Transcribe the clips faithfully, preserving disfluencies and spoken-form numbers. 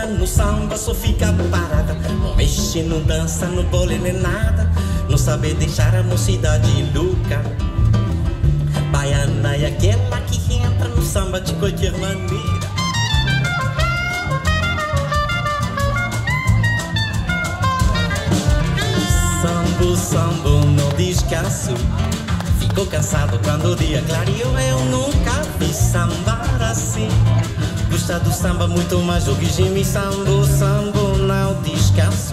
no samba só fica parada. Não mexe, não dança, não bola nem nada. Não sabe deixar a mocidade louca. Baiana é aquela que entra no samba de qualquer maneira. Sambo, sambo, não descanso. Ficou cansado quando o dia clareou. Eu nunca vi sambar assim. Gosta do samba muito mais do que Jimmy. Sambo, sambo, não descanso.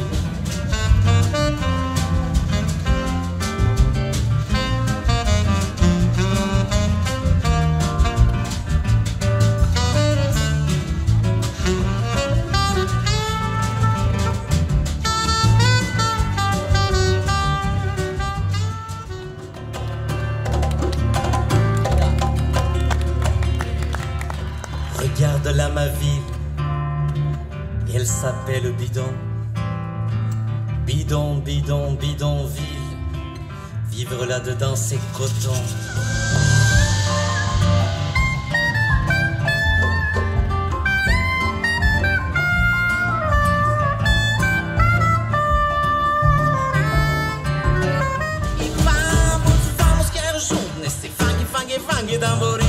Regarde-la ma ville, elle s'appelle Bidon. Bidon, bidon, bidonville. Vivre là-dedans c'est coton. E vamos, vamos, quero junto nesse funk, funk, funk tamborim.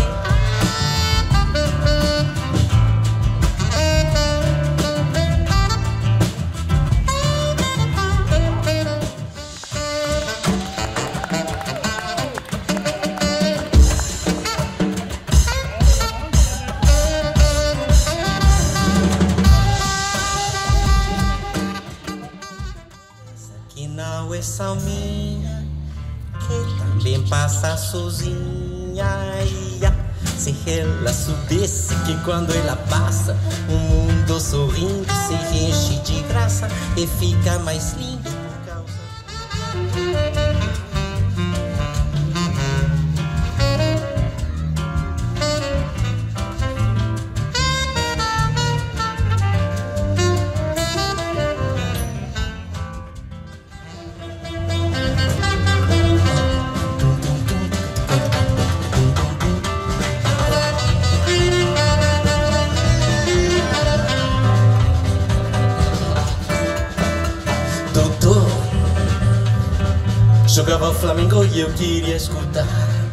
Não é só minha, que também passa sozinha. Se ela soubesse que quando ela passa, o mundo sorrindo se enche de graça e fica mais lindo por causa. Jogava Flamengo e eu queria escutar.